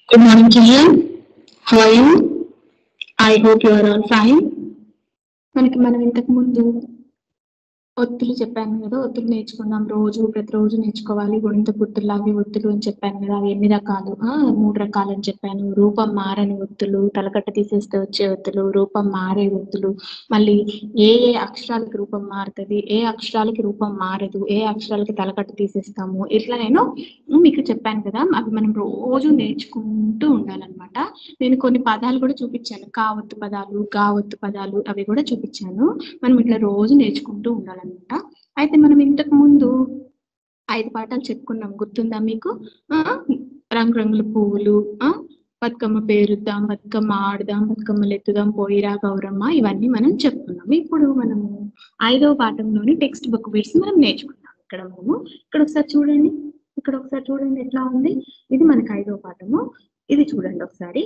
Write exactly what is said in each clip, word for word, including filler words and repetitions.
Good morning, children. How are you? I hope you are all fine. మనకి మనం ఇంతకు ముందు ఒత్తులు చెప్పాను కదా, ఒత్తులు నేర్చుకున్నాం. రోజు ప్రతిరోజు నేర్చుకోవాలి. గుణింత గుర్తులు అవి ఒత్తులు అని చెప్పాను కదా, అవి ఎన్ని రకాలు? ఆ మూడు రకాలు అని చెప్పాను. రూపం మారని ఒత్తులు, తలకట్ట తీసేస్తే వచ్చే ఒత్తులు, రూపం మారే ఒత్తులు, మళ్ళీ ఏ ఏ అక్షరాలకి రూపం మారుతుంది, ఏ అక్షరాలకి రూపం మారదు, ఏ అక్షరాలకి తలకట్ట తీసేస్తాము, ఇట్లా నేను మీకు చెప్పాను కదా. అవి మనం రోజు నేర్చుకుంటూ ఉండాలన్నమాట. నేను కొన్ని పదాలు కూడా చూపించాను, కా ఒత్తు పదాలు, గా ఒత్తు పదాలు, అవి కూడా చూపించాను. మనం ఇట్లా రోజు నేర్చుకుంటూ ఉండాలన్నమాట. అయితే మనం ఇంతకు ముందు ఐదు పాఠాలు చెప్పుకున్నాం, గుర్తుందా మీకు? ఆ రంగురంగుల పువ్వులు, ఆ బతుకమ్మ పేరుద్దాం, బతుకమ్మ ఆడుదాం, బతుకమ్మలు ఎత్తుదాం, పోయిరా గౌరమ్మ, ఇవన్నీ మనం చెప్పుకున్నాం. ఇప్పుడు మనము ఐదవ పాఠంలోని టెక్స్ట్ బుక్ బిట్స్ మనం నేర్చుకున్నాం. ఇక్కడ మనము ఇక్కడ ఒకసారి చూడండి, ఇక్కడ ఒకసారి చూడండి ఎట్లా ఉంది. ఇది మనకి ఐదవ పాఠము. ఇది చూడండి ఒకసారి.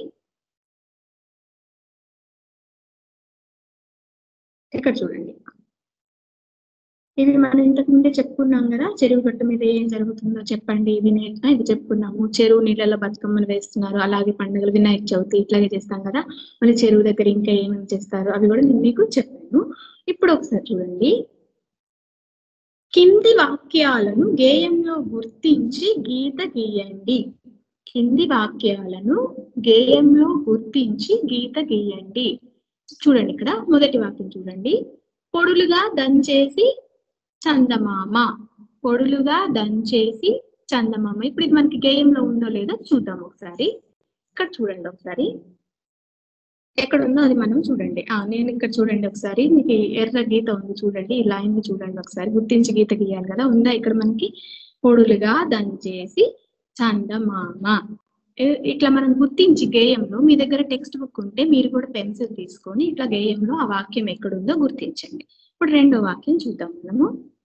ఇక్కడ చూడండి, ఇది మనం ఇంతకు ముందే చెప్పుకున్నాం కదా. చెరువు గట్టు మీద ఏం జరుగుతుందో చెప్పండి, ఇది ఇది చెప్పుకున్నాము. చెరువు నీళ్ళలో బతుకమ్మలు వేస్తున్నారు, అలాగే పండుగలు, వినాయక చవితి ఇట్లాగే చేస్తాం కదా. మళ్ళీ చెరువు దగ్గర ఇంకా ఏమేమి చేస్తారు అవి కూడా నేను మీకు చెప్పాను. ఇప్పుడు ఒకసారి చూడండి, కింది వాక్యాలను గేయంలో గుర్తించి గీత గీయండి. కింది వాక్యాలను గేయంలో గుర్తించి గీత గీయండి. చూడండి, ఇక్కడ మొదటి వాక్యం చూడండి. పొడులుగా దంచేసి చందమామ, పొడులుగా దంచేసి చందమామ. ఇప్పుడు ఇది మనకి గేయంలో ఉందో లేదో చూద్దాం ఒకసారి. ఇక్కడ చూడండి ఒకసారి, ఎక్కడ ఉందో అది మనం చూడండి. ఆ నేను ఇక్కడ చూడండి ఒకసారి, మీకు ఎర్ర గీత ఉంది చూడండి, ఈ లైన్ చూడండి ఒకసారి, గుర్తించి గీత గీయాలి కదా. ఉందా ఇక్కడ మనకి? పొడులుగా దంచేసి చందమామ. ఇట్లా మనం గుర్తించి గేయంలో, మీ దగ్గర టెక్స్ట్ బుక్ ఉంటే మీరు కూడా పెన్సిల్ తీసుకొని ఇట్లా గేయంలో ఆ వాక్యం ఎక్కడుందో గుర్తించండి. ఇప్పుడు రెండో వాక్యం చూద్దాం మనము.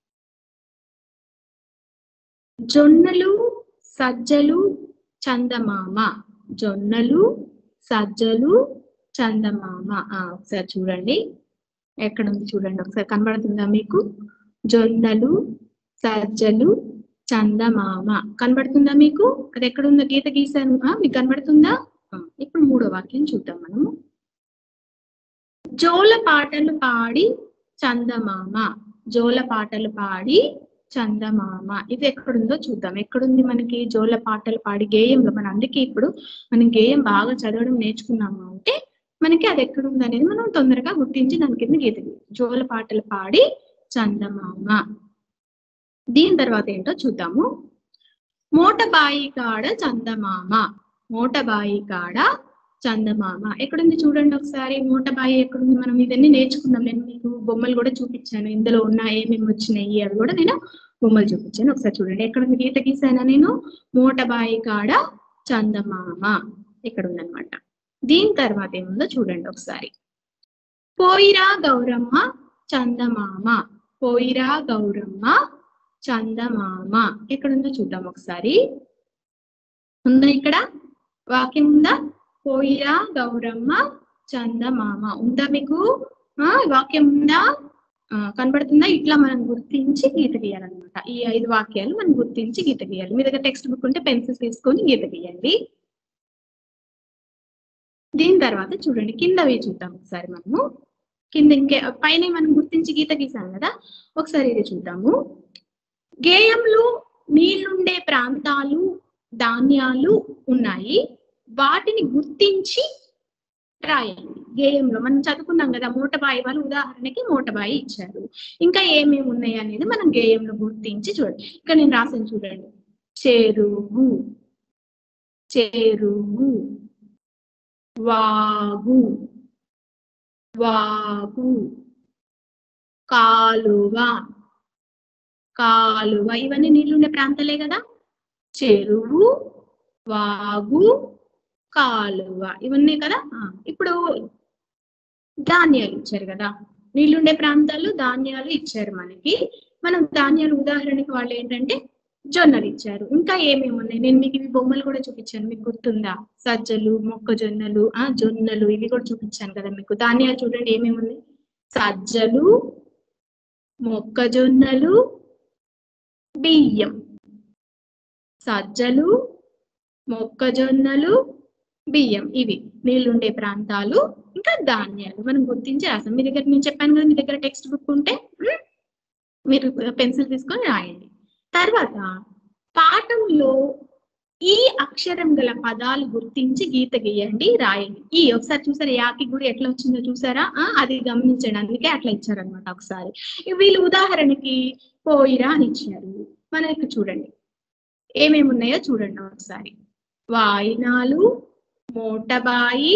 జొన్నలు సజ్జలు చందమామ, జొన్నలు సజ్జలు చందమామ. ఆ ఒకసారి చూడండి, ఎక్కడుంది చూడండి ఒకసారి, కనబడుతుందా మీకు? జొన్నలు సజ్జలు చందమామ కనబడుతుందా మీకు? అది ఎక్కడుందో గీత గీసాను, మీకు కనబడుతుందా? ఇప్పుడు మూడో వాక్యం చూద్దాం మనము. జోల పాటలు పాడి చందమామ, జోల పాటలు పాడి చందమామ. ఇది ఎక్కడుందో చూద్దాం. ఎక్కడుంది మనకి జోల పాటలు పాడి? గేయంలో. మనం అందుకే ఇప్పుడు మనం గేయం బాగా చదవడం నేర్చుకున్నాము అంటే మనకి అది ఎక్కడుంది అనేది మనం తొందరగా గుర్తించి దాని కింద గీత. జోల పాటలు పాడి చందమామ. దీని తర్వాత ఏంటో చూద్దాము. మోటబాయి కాడ చందమామ, మోటబాయి కాడ చందమామ. ఎక్కడుంది చూడండి ఒకసారి. మోటబాయి ఎక్కడుంది? మనం ఇవన్నీ నేర్చుకున్నాం. నేను మీకు బొమ్మలు కూడా చూపించాను, ఇందులో ఉన్న ఏమేమి వచ్చినాయి అవి కూడా నేను బొమ్మలు చూపించాను. ఒకసారి చూడండి, ఎక్కడుంది గీత గీసానా నేను? మోటబాయి కాడ చందమామ ఇక్కడ ఉందన్నమాట. దీని తర్వాత ఏముందో చూడండి ఒకసారి. పోయిరా గౌరమ్మ చందమామ, పోయిరా గౌరమ్మ చందమామ. ఎక్కడుందో చూద్దాం ఒకసారి. ఉందా ఇక్కడ వాక్యం? ఉందా? పోయిరా గౌరమ్మ చందమామ ఉందా మీకు? ఆ వాక్యం ఉందా? కనబడుతుందా? ఇట్లా మనం గుర్తించి గీత గీయాలన్నమాట. ఈ ఐదు వాక్యాలు మనం గుర్తించి గీత గీయాలి. మీ దగ్గర టెక్స్ట్ బుక్ ఉంటే పెన్సిల్స్ తీసుకొని గీత గీయండి. దీని తర్వాత చూడండి, కిందవి చూద్దాం ఒకసారి మనము. కింద ఇంకే పైన మనం గుర్తించి గీత గీసాం కదా, ఒకసారి ఇది చూద్దాము. గేయంలో నీళ్లుండే ప్రాంతాలు, ధాన్యాలు ఉన్నాయి, వాటిని గుర్తించి రాయండి. గేయంలో మనం చదువుకున్నాం కదా, మోటబాయి వాళ్ళు ఉదాహరణకి మోటబాయి ఇచ్చారు. ఇంకా ఏమేమి ఉన్నాయి అనేది మనం గేయంలో గుర్తించి చూడండి. ఇక్కడ నేను రాసాను చూడండి. చెరువు, చెరువు, వాగు, వాగు, కాలువ, కాలువ. ఇవన్నీ నీళ్లుండే ప్రాంతాలే కదా. చెరువు, వాగు, కాలువ ఇవన్నీ కదా. ఇప్పుడు ధాన్యాలు ఇచ్చారు కదా, నీళ్లుండే ప్రాంతాలు ధాన్యాలు ఇచ్చారు మనకి. మనం ధాన్యాలు ఉదాహరణకి వాళ్ళు ఏంటంటే జొన్నలు ఇచ్చారు. ఇంకా ఏమేమి ఉన్నాయి నేను మీకు ఇవి బొమ్మలు కూడా చూపించాను, మీకు గుర్తుందా? సజ్జలు, మొక్కజొన్నలు, ఆ జొన్నలు ఇవి కూడా చూపించాను కదా మీకు. ధాన్యాలు చూడండి ఏమేమి ఉన్నాయి. సజ్జలు, మొక్కజొన్నలు, బియ్యం. సజ్జలు, మొక్కజొన్నలు, బియ్యం ఇవి నీళ్లుండే ప్రాంతాలు ఇంకా ధాన్యాలు మనం గుర్తించి రాసాం. మీ దగ్గర నేను చెప్పాను కదా, మీ దగ్గర టెక్స్ట్ బుక్ ఉంటే మీరు పెన్సిల్ తీసుకొని రాయండి. తర్వాత పాఠంలో ఈ అక్షరం గల పదాలు గుర్తించి గీత గీయండి, రాయండి. ఈ ఒకసారి చూసారా యాకి కూడా ఎట్లా వచ్చిందో చూసారా? అది గమనించండి, అందుకే అట్లా ఇచ్చారనమాట. ఒకసారి వీళ్ళు ఉదాహరణకి పోయిరా అని ఇచ్చారు. మనకి చూడండి ఏమేమి ఉన్నాయో చూడండి ఒకసారి. వాయినాలు, మోటబాయి,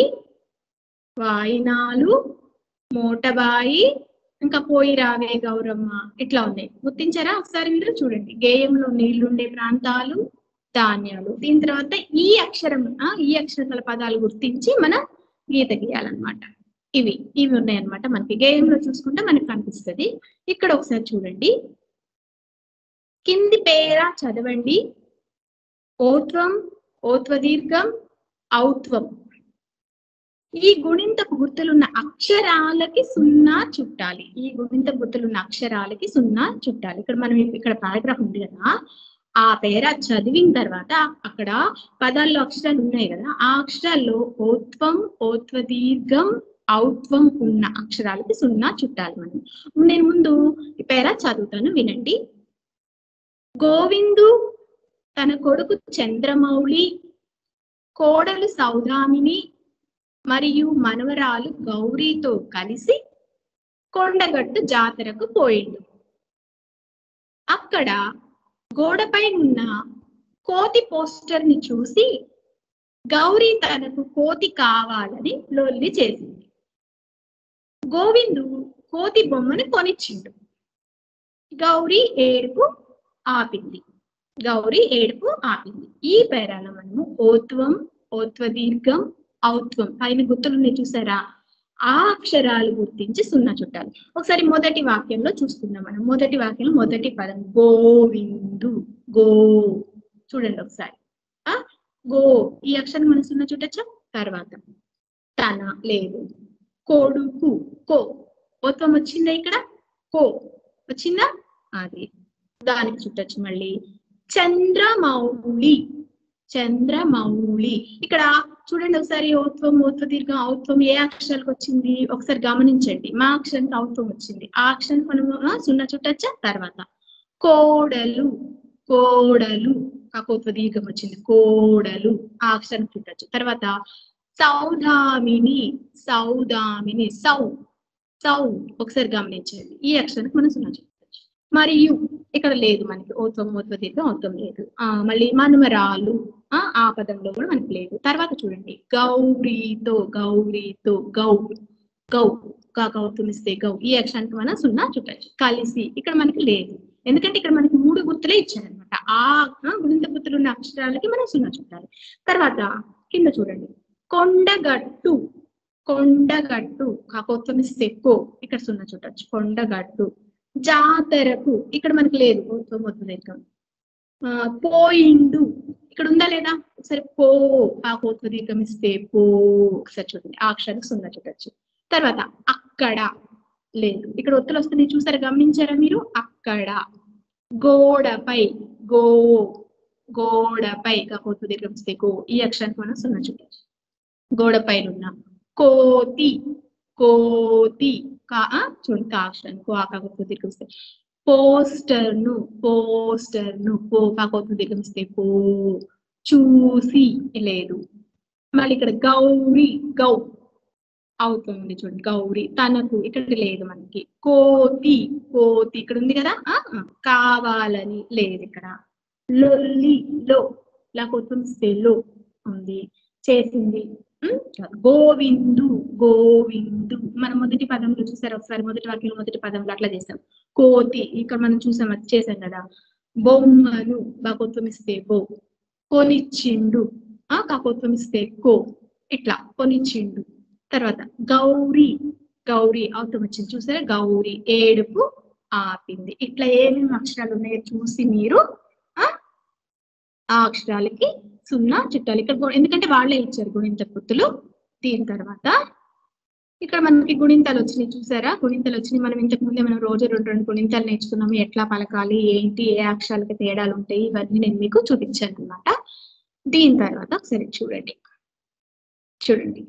వాయినాలు, మోటబాయి, ఇంకా పోయి రావే గౌరమ్మ, ఇట్లా ఉన్నాయి. గుర్తించారా? ఒకసారి మీరు చూడండి. గేయంలో నీళ్లుండే ప్రాంతాలు, ధాన్యాలు. దీని తర్వాత ఈ అక్షరం ఈ అక్షరాల పదాలు గుర్తించి మనం గీత గీయాలన్నమాట. ఇవి ఇవి ఉన్నాయన్నమాట. మనకి గేయంలో చూసుకుంటే మనకు కనిపిస్తుంది. ఇక్కడ ఒకసారి చూడండి, కింది పేర చదవండి. ఓత్వం, ఓత్వదీర్ఘం, ఔత్వం. ఈ గుణింతపు గుర్తులున్న అక్షరాలకి సున్నా చుట్టాలి. ఈ గుణింత గుర్తులున్న అక్షరాలకి సున్నా చుట్టాలి. ఇక్కడ మనం ఇక్కడ పారాగ్రాఫ్ ఉంది కదా, ఆ పేర చదివిన తర్వాత అక్కడ పదాల్లో అక్షరాలు ఉన్నాయి కదా, ఆ అక్షరాల్లో ఓత్వం, ఓత్వదీర్ఘం, ఔత్వం ఉన్న అక్షరాలకి సున్నా చుట్టాలి మనం. నేను ముందు ఈ పేర చదువుతాను, వినండి. గోవిందు తన కొడుకు చంద్రమౌళి, కోడలు సౌదామిని మరియు మనవరాలు గౌరీతో కలిసి కొండగట్టు జాతరకు పోయిండు. అక్కడ గోడపై ఉన్న కోతి పోస్టర్ ని చూసి గౌరీ తనకు కోతి కావాలని లొల్లి చేసింది. గోవిందు కోతి బొమ్మని కొనిచ్చిండు. గౌరీ ఏడుపు ఆపింది. గౌరీ ఏడుపు ఆపింది. ఈ పేరాలో మనము ఓత్వం, ఓత్వదీర్ఘం, ఔత్వం పైన గుర్తులున్నాయి చూసారా, ఆ అక్షరాలు గుర్తించి సున్నా చుట్టాలి. ఒకసారి మొదటి వాక్యంలో చూసుకుందాం మనం. మొదటి వాక్యంలో మొదటి పదం గోవిందు. గో చూడండి ఒకసారి. ఆ గో ఈ అక్షరం మనం సున్నా చుట్టచ్చా? తర్వాత తన లేదు. కొడుకు కో ఓత్వం వచ్చిందా? ఇక్కడ కో వచ్చిందా? అది దానికి చుట్టచ్చు. మళ్ళీ చంద్రమౌళి, చంద్రమౌళి. ఇక్కడ చూడండి ఒకసారి, ఓత్వం, ఓత్వ దీర్ఘం, ఔత్వం ఏ అక్షరాలకు వచ్చింది ఒకసారి గమనించండి. మా అక్షరానికి ఔత్వం వచ్చింది, ఆ అక్షరానికి మనం సున్నా చుట్టచ్చా? తర్వాత కోడలు, కోడలు కాకోత్వ దీర్ఘం వచ్చింది, కోడలు ఆ అక్షరానికి చుట్టచ్చు. తర్వాత సౌదామిని, సౌదామిని, సౌ సౌ ఒకసారి గమనించండి, ఈ అక్షరానికి మనం సున్నా చుట్టచ్చు. మరియు ఇక్కడ లేదు మనకి ఓత్వం, ఓత్వ దీర్ఘం, ఔత్వం లేదు. ఆ మళ్ళీ మనమరాలు ఆ ఆ పదంలో కూడా మనకి లేదు. తర్వాత చూడండి గౌరీతో, గౌరీతో, గౌ గౌ కాకౌత్వం ఇస్తే గౌ ఈ అక్షరానికి మనం సున్నా చుట్టచ్చు. కలిసి ఇక్కడ మనకి లేదు, ఎందుకంటే ఇక్కడ మనకి మూడు గుర్తులే ఇచ్చారనమాట. ఆ గుణింత గుర్తులు ఉన్న అక్షరాలకి మనం సున్నా చుట్టాలి. తర్వాత కింద చూడండి కొండగట్టు, కొండగట్టు కాకౌత్వం ఇస్తే కో ఇక్కడ సున్నా చుట్టచ్చు. కొండగట్టు. జాతరకు ఇక్కడ మనకి లేదు ఓత్వం, ఓత్వ దీర్ఘం. ఆ పోయిండు ఇక్కడ ఉందా లేదా? ఒకసారి పో కాకోత్వ దీర్ఘం ఇస్తే పో ఒకసారి చూడండి, ఆ అక్షరానికి సున్నా చుట్టచ్చు. తర్వాత అక్కడ లేదు, ఇక్కడ ఒత్తులు వస్తున్నాయి చూసారా, గమనించారా మీరు? అక్కడ. గోడపై, గో గోడపై కాకోత్వ దీర్ఘం ఇస్తే గో ఈ అక్షరానికి మనం సున్నా చుట్టచ్చు. గోడపై ఉన్న కోతి, కోతి కా చూడండి కా అక్షరాన్ని కో కాకోత్వ దీర్ఘం ఇస్తే. పోస్టర్ ను, పోస్టర్ ను పో కాకోత్వ దీర్ఘం ఇస్తే పో. చూసి లేదు. మళ్ళీ ఇక్కడ గౌరీ, గౌ అవుతుంది చూడండి, గౌరీ. తనకు ఇక్కడ లేదు మనకి. కోతి, కోతి ఇక్కడ ఉంది కదా, కావాలని లేదు ఇక్కడ. లొల్లి, లో కాకోత్వం ఇస్తే లో ఉంది. చేసింది గోవిందు, గోవిందు మనం మొదటి పదంలో చూసారు ఒకసారి, మొదటి వాక్యంలో మొదటి పదంలో అట్లా చేసాం. కోతి ఇక్కడ మనం చూసాం, అది చేసాం కదా. బొమ్మను కాకోత్వం ఇస్తే బో. కొనిచ్చిండు ఆ కాకోత్వం ఇస్తే కో ఇట్లా కొనిచ్చిండు. తర్వాత గౌరీ, గౌరీ ఔత్వం వచ్చింది చూసారా, గౌరీ. ఏడుపు ఆపింది. ఇట్లా ఏమేమి అక్షరాలు ఉన్నాయో చూసి మీరు ఆ అక్షరాలకి సున్నా చుట్టాలి. ఇక్కడ ఎందుకంటే వాళ్ళే ఇచ్చారు గుణింత గుర్తులు. దీని తర్వాత ఇక్కడ మనకి గుణింతాలు వచ్చినాయి చూసారా, గుణింతాలు వచ్చినాయి. మనం ఇంతకు ముందే మనం రోజు రెండు రెండు గుణింతాలు నేర్చుకున్నాము, ఎట్లా పలకాలి, ఏంటి, ఏ అక్షరాలకి తేడాలు ఉంటాయి, ఇవన్నీ నేను మీకు చూపించాను అనమాట. దీని తర్వాత ఒకసారి చూడండి, చూడండి,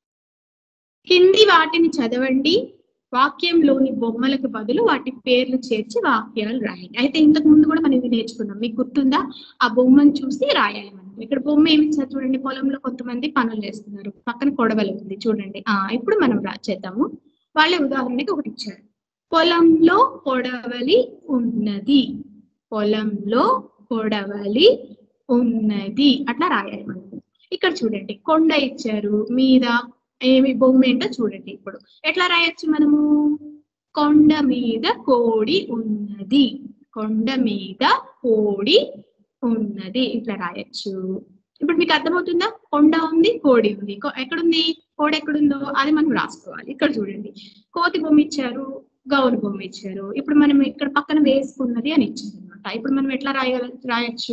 కింది వాటిని చదవండి, వాక్యంలోని బొమ్మలకు బదులు వాటి పేర్లు చేర్చి వాక్యాలు రాయండి. అయితే ఇంతకు ముందు కూడా మనం ఇది నేర్చుకున్నాం, మీకు గుర్తుందా? ఆ బొమ్మను చూసి రాయాలి మనం. ఇక్కడ బొమ్మ ఏమి ఇచ్చారు చూడండి, పొలంలో కొంతమంది పనులు చేస్తున్నారు, పక్కన కొడవలి ఉంది చూడండి. ఆ ఇప్పుడు మనం రా చేద్దాము. వాళ్ళే ఉదాహరణకి ఒకటి ఇచ్చారు, పొలంలో కొడవలి ఉన్నది, పొలంలో కొడవలి ఉన్నది అట్లా రాయాలి మనం. ఇక్కడ చూడండి, కొండ ఇచ్చారు, మీద ఏమి బొమ్మ ఏంటో చూడండి. ఇప్పుడు ఎట్లా రాయొచ్చు మనము? కొండ మీద కోడి ఉన్నది, కొండ మీద కోడి ఉన్నది ఇట్లా రాయొచ్చు. ఇప్పుడు మీకు అర్థమవుతుందా? కొండ ఉంది, కోడి ఉంది, ఎక్కడుంది కోడి, ఎక్కడుందో అది మనం రాసుకోవాలి. ఇక్కడ చూడండి, కోతి బొమ్మ ఇచ్చారు, గౌను బొమ్మ ఇచ్చారు. ఇప్పుడు మనం ఇక్కడ పక్కన వేసుకున్నది అని ఇచ్చారు అనమాట. ఇప్పుడు మనం ఎట్లా రాయగల రాయొచ్చు?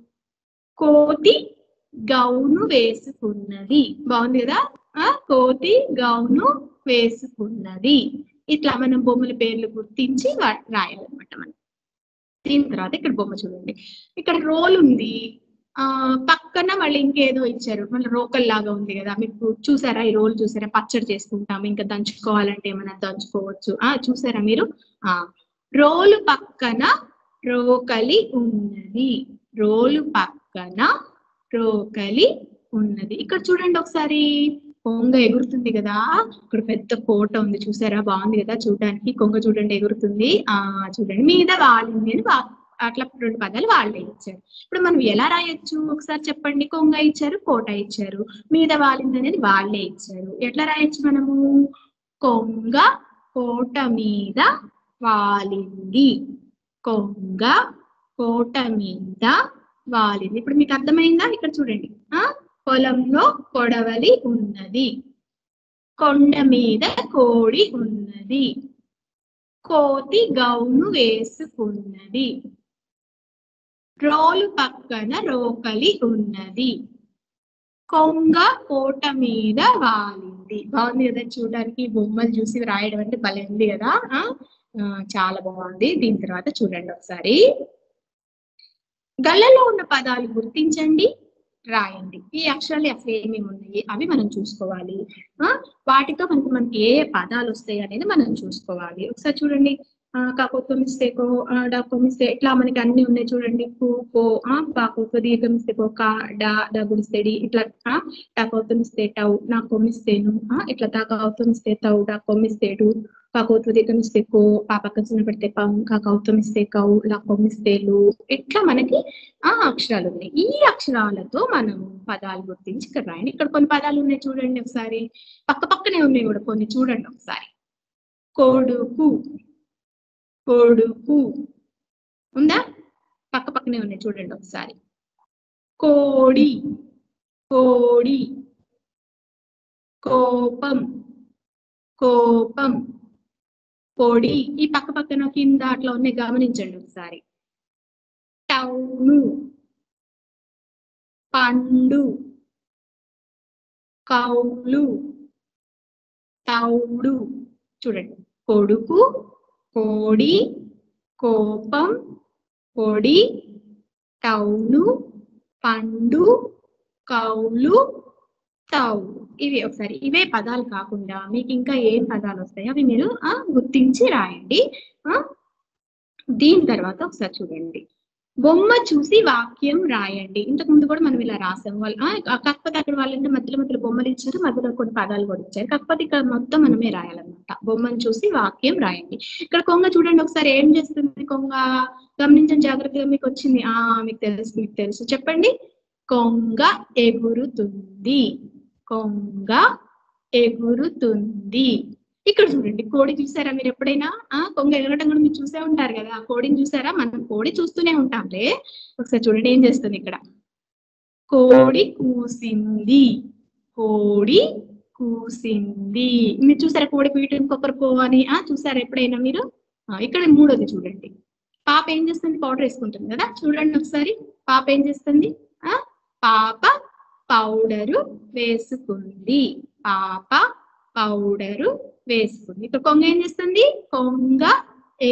కోతి గౌను వేసుకున్నది. బాగుంది కదా? ఆ కోతి గౌను వేసుకున్నది. ఇట్లా మనం బొమ్మల పేర్లు గుర్తించి రాయాలన్నమాట మనం. దీని తర్వాత ఇక్కడ బొమ్మ చూడండి, ఇక్కడ రోల్ ఉంది, ఆ పక్కన మళ్ళీ ఇంకేదో ఇచ్చారు, మళ్ళీ రోకల్ లాగా ఉంది కదా, మీకు చూసారా? ఈ రోల్ చూసారా? పచ్చడి చేసుకుంటాం, ఇంకా దంచుకోవాలంటే ఏమైనా దంచుకోవచ్చు. ఆ చూసారా మీరు? ఆ రోలు పక్కన రోకలి ఉన్నది, రోలు పక్కన రోకలి ఉన్నది. ఇక్కడ చూడండి ఒకసారి, కొంగ ఎగురుతుంది కదా, ఇక్కడ పెద్ద కోట ఉంది చూసారా? బాగుంది కదా చూడడానికి. కొంగ చూడండి ఎగురుతుంది. ఆ చూడండి, మీద వాలింది అని అట్లా రెండు పదాలు వాళ్ళే ఇచ్చారు. ఇప్పుడు మనం ఎలా రాయొచ్చు ఒకసారి చెప్పండి? కొంగ ఇచ్చారు, కోట ఇచ్చారు, మీద వాలింది అనేది వాళ్ళే ఇచ్చారు. ఎట్లా రాయొచ్చు మనము? కొంగ కోట మీద వాలింది, కొంగ కోట మీద వాలింది. ఇప్పుడు మీకు అర్థమైందా? ఇక్కడ చూడండి, ఆ పొలంలో కొడవలి ఉన్నది, కొండ మీద కోడి ఉన్నది, కోతి గౌను వేసుకున్నది, రోలు పక్కన రోకలి ఉన్నది, కొంగ కోట మీద వాలింది. బాగుంది కదా చూడడానికి? బొమ్మలు చూసి రాయడం అంటే భలే ఉంది కదా, చాలా బాగుంది. దీని తర్వాత చూడండి ఒకసారి, గళ్ళలో ఉన్న పదాలు గుర్తించండి, రాయండి. ఈ అక్షరాలు అసలు ఏమేమి ఉన్నాయి అవి మనం చూసుకోవాలి. ఆ వాటితో మనకి మనకి ఏ పదాలు వస్తాయి అనేది మనం చూసుకోవాలి. ఒకసారి చూడండి, కాకోతో మిస్టేకో, డాకో మిస్టేక్, ఇట్లా మనకి అన్ని ఉన్నాయి చూడండి. కు కో, కాకోతో దీర్ఘ మిస్టేకో, కా డా డబుల్ మిస్టేడి, ఇట్లా టాకోతో మిస్తే టౌ, నాకో మిస్తేను, ఇట్లా తాకౌతో మిస్తే తౌ, డాకో మిస్తేడు, కాకోతో దీర్ఘ మిస్టేకో, పాపక్క చిన్న పెడితే పం, కాకౌతో మిస్తే కౌ, లాకో మిస్తేలు, ఇట్లా మనకి ఆ అక్షరాలు ఉన్నాయి. ఈ అక్షరాలతో మనం పదాలు గుర్తించి ఇక్కడ రాయండి. ఇక్కడ కొన్ని పదాలు ఉన్నాయి చూడండి ఒకసారి, పక్క పక్కనే ఉన్నాయి కూడా కొన్ని, చూడండి ఒకసారి. కొడుకు, కొడుకు ఉందా? పక్క పక్కనే ఉన్నాయి చూడండి ఒకసారి. కోడి, కోడి, కోపం, కోపం, పొడి, ఈ పక్క పక్కన కింద అట్లా ఉన్నాయి గమనించండి ఒకసారి. టౌను, పండు, కౌలు, తౌడు. చూడండి, కొడుకు, కోడి, కోపం, పొడి, టౌను, పండు, కౌలు, తౌడు. ఇవి ఒకసారి ఇవే పదాలు కాకుండా మీకు ఇంకా ఏం పదాలు వస్తాయో అవి మీరు ఆ గుర్తించి రాయండి. ఆ దీని తర్వాత ఒకసారి చూడండి, బొమ్మ చూసి వాక్యం రాయండి. ఇంతకు ముందు కూడా మనం ఇలా రాసాం. వాళ్ళు కాకపోతే అక్కడ వాళ్ళంటే మధ్యలో మధ్యలో బొమ్మలు ఇచ్చారు, మధ్యలో కొన్ని పదాలు కూడా ఇచ్చారు. కాకపోతే ఇక్కడ మొత్తం మనమే రాయాలన్నమాట. బొమ్మను చూసి వాక్యం రాయండి. ఇక్కడ కొంగ చూడండి ఒకసారి ఏం చేస్తుంది? కొంగ గమనించండి జాగ్రత్తగా, మీకు వచ్చింది. ఆ మీకు తెలుసు, మీకు తెలుసు, చెప్పండి. కొంగ ఎగురుతుంది, కొంగ ఎగురుతుంది. ఇక్కడ చూడండి, కోడి చూసారా మీరు ఎప్పుడైనా? ఆ కొంగ ఎగరటం కూడా మీరు చూసే ఉంటారు కదా, కోడిని చూసారా? మనం కోడి చూస్తూనే ఉంటాంలే. ఒకసారి చూడండి ఏం చేస్తుంది ఇక్కడ. కోడి కూసింది, కోడి కూసింది. మీరు చూసారా కోడి పీఠం కొబ్బరికో అని? ఆ చూసారా ఎప్పుడైనా మీరు? ఇక్కడ మూడోది చూడండి, పాప ఏం చేస్తుంది? పౌడర్ వేసుకుంటుంది కదా, చూడండి ఒకసారి. పాప ఏం చేస్తుంది? ఆ పాప పౌడరు వేసుకుంది, పాప పౌడరు వేసుకుంది. ఇక్కడ కొంగ ఏం చేస్తుంది? కొంగ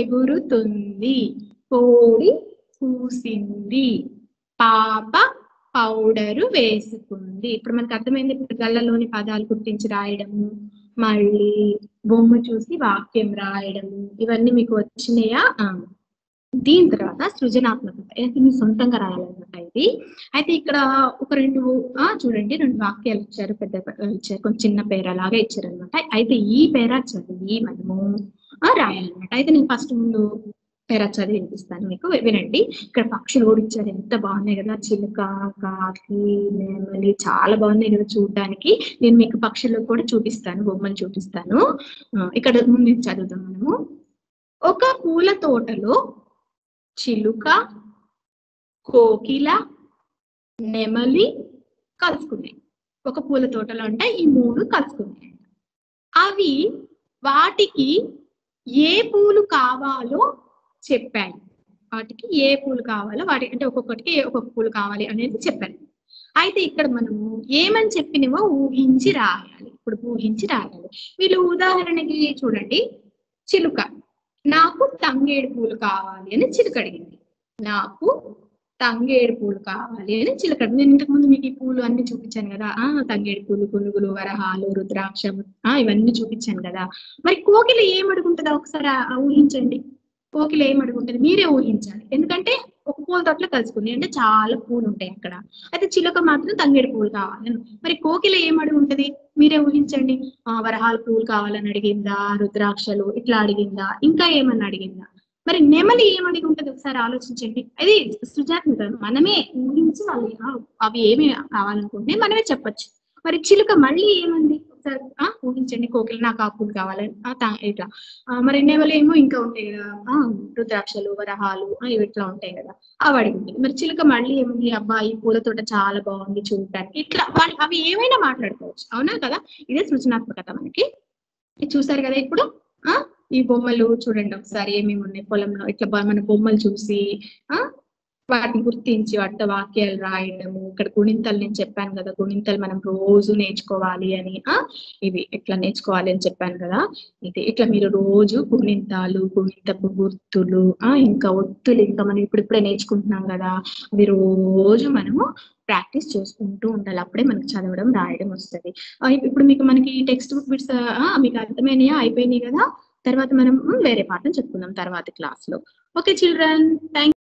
ఎగురుతుంది, కోడి కూసింది, పాప పౌడరు వేసుకుంది. ఇప్పుడు మనకు అర్థమైంది. ఇప్పుడు గళ్ళలోని పదాలు గుర్తించి రాయడము, మళ్ళీ బొమ్మ చూసి వాక్యం రాయడము, ఇవన్నీ మీకు వచ్చినాయా? దీని తర్వాత సృజనాత్మకత, అయితే మీరు సొంతంగా రాయాలన్నమాట ఇది. అయితే ఇక్కడ ఒక రెండు చూడండి, రెండు వాక్యాలు ఇచ్చారు, పెద్ద ఇచ్చారు, కొంచెం చిన్న పేరా లాగా ఇచ్చారనమాట. అయితే ఈ పేరా చదివి మనము రాయాలన్నమాట. అయితే నేను ఫస్ట్ ముందు పేరా చదివి వినిపిస్తాను మీకు, వినండి. ఇక్కడ పక్షులు కూడా ఇచ్చారు, ఎంత బాగున్నాయి కదా, చిలుక, కాకి, నెమలి, చాలా బాగున్నాయి కదా చూడడానికి. నేను మీకు పక్షులు కూడా చూపిస్తాను, బొమ్మలు చూపిస్తాను. ఇక్కడ ముందు చదువుతాం మనము. ఒక పూల తోటలో చిలుక, కోకిల, నెమలి కలుసుకున్నాయి. ఒక పూల తోటలో అంటే ఈ మూడు కలుసుకున్నాయి. అవి వాటికి ఏ పూలు కావాలో చెప్పాయి. వాటికి ఏ పూలు కావాలో వాటి అంటే ఒక్కొక్కటికి ఒక్కొక్క పూలు కావాలి అనేది చెప్పారు. అయితే ఇక్కడ మనము ఏమని చెప్పినవో ఊహించి రాయాలి. ఇప్పుడు ఊహించి రాయాలి. వీళ్ళు ఉదాహరణకి చూడండి, చిలుక, నాకు తంగేడు పూలు కావాలి అని చిలుక అడిగింది. నాకు తంగేడు పూలు కావాలి అని చిలుక. నేను ఇంతకు ముందు మీకు ఈ పూలు అన్ని చూపించాను కదా, ఆ తంగేడు పూలు, పునుగులు, వరహాలు, రుద్రాక్షం, ఆ ఇవన్నీ చూపించాను కదా. మరి కోకిల ఏమడుగుంటుందా ఒకసారి ఊహించండి. కోకిల ఏమడుగుంటుంది మీరే ఊహించాలి. ఎందుకంటే ఒక పూల తోటలో కలుసుకుంది అంటే చాలా పూలు ఉంటాయి అక్కడ. అయితే చిలుక మాత్రం తంగేడు పూలు కావాలి. మరి కోకిల ఏమడుగుంటది మీరే ఊహించండి. ఆ వరహాల పూలు కావాలని అడిగిందా, రుద్రాక్షలు ఇట్లా అడిగిందా, ఇంకా ఏమన్నా అడిగిందా? మరి నెమలి ఏమడిగి ఉంటది ఒకసారి ఆలోచించండి. అది సృజనాత్మక, మనమే ఊహించి వాళ్ళు అవి ఏమి కావాలనుకుంటే మనమే చెప్పచ్చు. మరి చిలుక మళ్ళీ ఏమంది ఒకసారి ఆ ఊహించండి. కోకిల నాకు ఆ పూలు కావాలని ఇట్లా. మరి నెమలి ఏమో ఇంకా ఉంటాయి కదా, ఆ రుద్రాక్షలు, వరహాలు ఇవి ఇట్లా ఉంటాయి కదా, అవి అడిగింది. మరి చిలుక మళ్ళీ ఏముంది, అబ్బా ఈ పూల తోట చాలా బాగుంది చూడటానికి, ఇట్లా వాళ్ళు అవి ఏమైనా మాట్లాడుకోవచ్చు. అవునా కదా, ఇదే సృజనాత్మకత మనకి. చూసారు కదా. ఇప్పుడు ఆ ఈ బొమ్మలు చూడండి ఒకసారి, ఏమేమి ఉన్నాయి పొలంలో. ఇట్లా మన బొమ్మలు చూసి ఆ వాటిని గుర్తించి వాటితో వాక్యాలు రాయడము. ఇక్కడ గుణింతలు నేను చెప్పాను కదా, గుణింతలు మనం రోజు నేర్చుకోవాలి అని. ఆ ఇవి ఇట్లా నేర్చుకోవాలి అని చెప్పాను కదా. ఇది ఇట్లా మీరు రోజు గుణింతాలు, గుణింతపు గుర్తులు, ఆ ఇంకా ఒత్తులు, ఇంకా మనం ఇప్పుడిప్పుడే నేర్చుకుంటున్నాం కదా, అవి రోజు మనము ప్రాక్టీస్ చేసుకుంటూ ఉండాలి. అప్పుడే మనకి చదవడం రాయడం వస్తుంది. ఇప్పుడు మీకు మనకి టెక్స్ట్ బుక్ బిట్స్ మీకు అర్థమైనాయా, అయిపోయినాయి కదా. తర్వాత మనం వేరే పాఠం చెప్పుకుందాం తర్వాత క్లాస్ లో. Okay children, thank